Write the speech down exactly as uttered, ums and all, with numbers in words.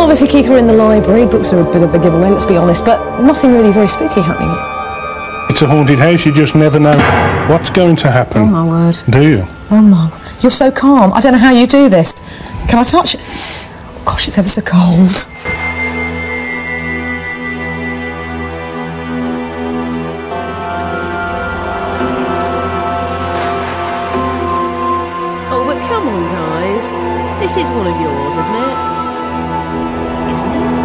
obviously, Keith, we're in the library. Books are a bit of a giveaway, let's be honest, but nothing really very spooky happening. It's a haunted house, you just never know what's going to happen. Oh, my word. Do you? Oh, my. You're so calm. I don't know how you do this. Can I touch it? Oh, gosh, it's ever so cold. Oh, but come on, guys. This is one of yours, isn't it? Isn't it?